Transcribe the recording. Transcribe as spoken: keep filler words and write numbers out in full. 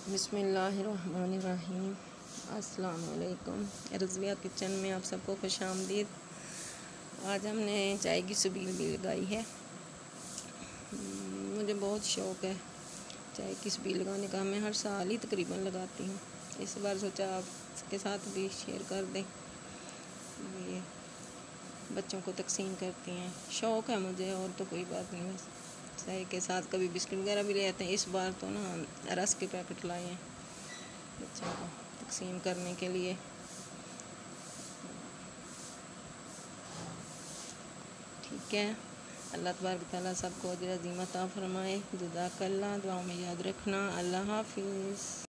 बिस्मिल्लाहिर्रहमानिर्रहीम। अस्सलाम वालेकुम। रज़विया किचन में आप सबको खुश आमदीद। आज हमने चाय की छबील भी लगाई है। मुझे बहुत शौक़ है चाय की छबील लगाने का। मैं हर साल ही तकरीबन लगाती हूँ। इस बार सोचा आपके साथ भी शेयर कर दें। ये बच्चों को तकसीम करती हैं। शौक़ है मुझे, और तो कोई बात नहीं। बस चाय के साथ कभी बिस्किट वगैरह भी ले आते हैं। इस बार तो ना रस के पैकेट लाए हैं बच्चों को तकसीम करने के लिए। ठीक है, अल्लाह तबारक तआला सबको अजर अज़ीम अता फरमाए। जज़ाकल्लाह। दुआओं में याद रखना। अल्लाह हाफ़िज़।